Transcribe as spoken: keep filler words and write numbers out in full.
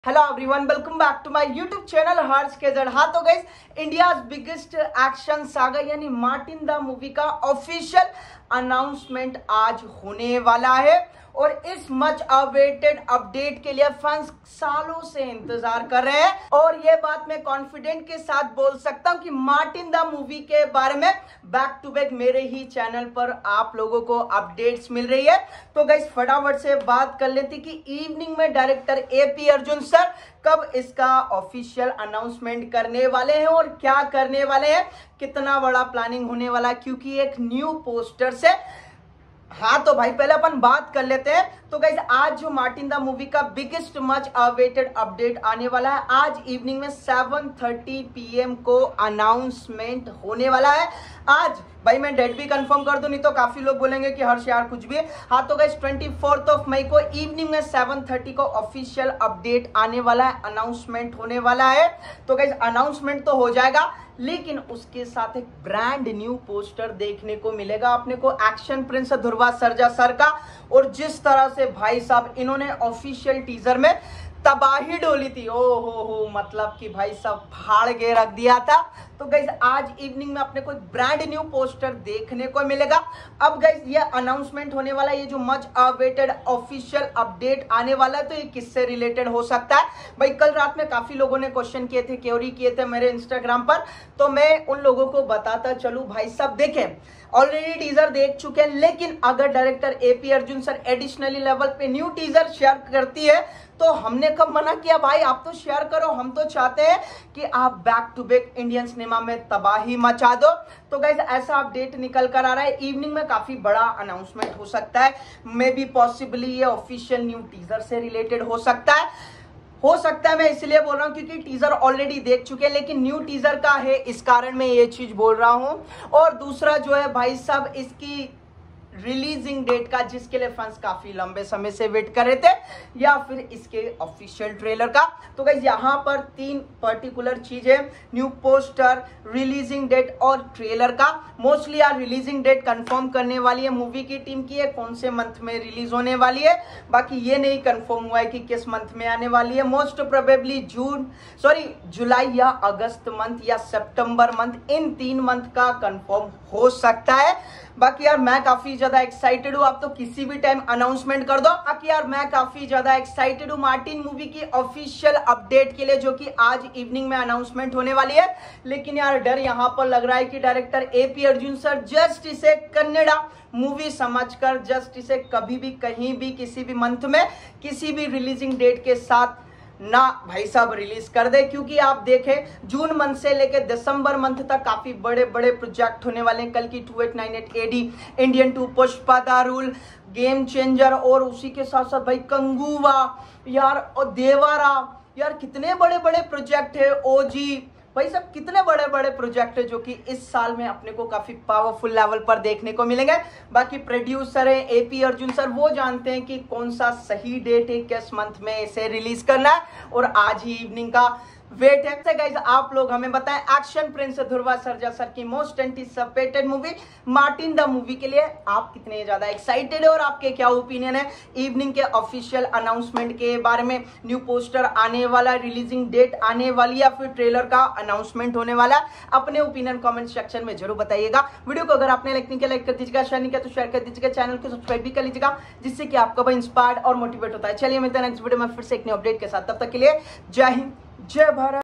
Hello everyone, welcome back to my YouTube channel Harsh के जड़। हाँ तो guys, India's biggest action saga यानी मार्टिन द मूवी का ऑफिशियल अनाउंसमेंट आज होने वाला है और इस मच अवेटेड अपडेट के लिए फैंस सालों से इंतजार कर रहे हैं। और ये बात मैं कॉन्फिडेंट के साथ बोल सकता हूँ कि मार्टिन द मूवी के बारे में बैक टू बैक मेरे ही चैनल पर आप लोगों को अपडेट्स मिल रही है। तो गाइस फटाफट से बात कर लेती कि इवनिंग में director A P Arjun sir कब इसका ऑफिशियल अनाउंसमेंट करने वाले हैं और क्या करने वाले हैं, कितना बड़ा प्लानिंग होने वाला है, क्योंकि एक न्यू पोस्टर से। हाँ तो भाई पहले अपन बात कर लेते हैं। तो गाइस आज जो मार्टिन द मूवी का बिगेस्ट मच अवेटेड अपडेट आने वाला है, आज इवनिंग में सेवन थर्टी पी एम को अनाउंसमेंट होने वाला है। आज भाई मैं डेट भी कंफर्म कर दूं, नहीं तो काफी लोग बोलेंगे कि हर्ष यार कुछ भी। हाँ तो guys twenty fourth of May को इवनिंग में सेवन थर्टी को ऑफिशियल अपडेट आने वाला है, अनाउंसमेंट होने वाला है। तो गाइस अनाउंसमेंट तो हो जाएगा, लेकिन उसके साथ एक ब्रांड न्यू पोस्टर देखने को मिलेगा अपने को action Prince Dhruva Sarja sir का। और जिस तरह से भाई साहब इन्होंने ऑफिशियल टीजर में तबाही डोली थी, ओ हो हो मतलब कि भाई साहब फाड़ के रख दिया था। तो गाइस आज इवनिंग में अपने को एक ब्रांड न्यू पोस्टर देखने को मिलेगा। अब गाइस ये अनाउंसमेंट होने वाला है, ये जो मच अवेटेड ऑफिशियल अपडेट आने वाला है, तो ये किससे रिलेटेड हो सकता है। भाई कल रात में काफी लोगों ने क्वेश्चन किए थे, क्वेरी किए थे मेरे इंस्टाग्राम पर, तो मैं उन लोगों को बताता चलूं। भाई साहब देखें, ऑलरेडी टीजर देख चुके हैं, लेकिन अगर director A P Arjun sir additionally level पे न्यू टीजर शेयर करती है तो हमने कब मना किया भाई, आप तो शेयर करो। हम तो चाहते हैं कि आप back to back Indian cinema में तबाही मचा दो। तो गाइस ऐसा अपडेट निकल कर आ रहा है, इवनिंग में काफी बड़ा अनाउंसमेंट हो सकता है। मे बी पॉसिबली ये ऑफिशियल न्यू टीजर से रिलेटेड हो सकता है हो सकता है मैं इसलिए बोल रहा हूं क्योंकि टीजर ऑलरेडी देख चुके हैं, लेकिन न्यू टीजर का है, इस कारण मैं ये चीज बोल रहा हूं। और दूसरा जो है भाई साहब इसकी रिलीजिंग डेट का, जिसके लिए फैंस काफी लंबे समय से वेट कर रहे थे, या फिर इसके ऑफिशियल ट्रेलर का। तो गाइस यहाँ पर तीन पर्टिकुलर चीजें, न्यू पोस्टर, रिलीजिंग डेट और ट्रेलर का। मोस्टली यार रिलीजिंग डेट कंफर्म करने वाली है मूवी की टीम की है, कौन से मंथ में रिलीज होने वाली है। बाकी ये नहीं कंफर्म हुआ है कि किस मंथ में आने वाली है। Most probably June sorry July या अगस्त मंथ या सितंबर मंथ, इन तीन मंथ का कंफर्म हो सकता है। बाकी यार मैं काफी ज्यादा एक्साइटेड हूँ, आप तो किसी भी टाइम अनाउंसमेंट कर दो। बाकी यार मैं काफी ज्यादा एक्साइटेड हूँ मार्टिन मूवी की ऑफिशियल अपडेट के लिए, जो कि आज इवनिंग में अनाउंसमेंट होने वाली है। लेकिन यार डर यहाँ पर लग रहा है कि director A P Arjun sir just इसे कन्नड़ा मूवी समझकर जस्ट इसे कभी भी कहीं भी किसी भी मंथ में किसी भी रिलीजिंग डेट के साथ ना भाई साहब रिलीज कर दे। क्योंकि आप देखें जून मंथ से लेकर दिसंबर मंथ तक काफी बड़े बड़े प्रोजेक्ट होने वाले हैं। कल की two eight nine eight A D, Indian two, Pushpa the rule, game changer, और उसी के साथ साथ भाई कंगुवा यार और देवारा, यार कितने बड़े बड़े प्रोजेक्ट है। ओजी भाई सब कितने बड़े बड़े प्रोजेक्ट है जो कि इस साल में अपने को काफी पावरफुल लेवल पर देखने को मिलेंगे। बाकी प्रोड्यूसर है ए पी अर्जुन सर, वो जानते हैं कि कौन सा सही डेट है, किस मंथ में इसे रिलीज करना है, और आज ही इवनिंग का वेट है। गाइस आप लोग हमें बताएं action Prince Dhruva Sarja sir की most anticipated movie Martin the movie के लिए आप कितने ज्यादा एक्साइटेड है और आपके क्या ओपिनियन है इवनिंग के ऑफिशियल अनाउंसमेंट के बारे में। न्यू पोस्टर आने वाला, रिलीजिंग डेट आने वाली, या फिर ट्रेलर का अनाउंसमेंट होने वाला, अपने ओपिनियन कमेंट सेक्शन में जरूर बताइएगा। वीडियो को अगर आपने लाइक नहीं किया लाइक कर दीजिएगा, शेयर नहीं किया तो शेयर कर दीजिएगा, चैनल को सब्सक्राइब भी कर लीजिएगा, जिससे कि आपका भाई इंस्पायर्ड और मोटिवेट होता है। चलिए मिलते हैं नेक्स्ट वीडियो में फिर से एक न्यू अपडेट के साथ, तब तक के लिए जय हिंद जय भारत।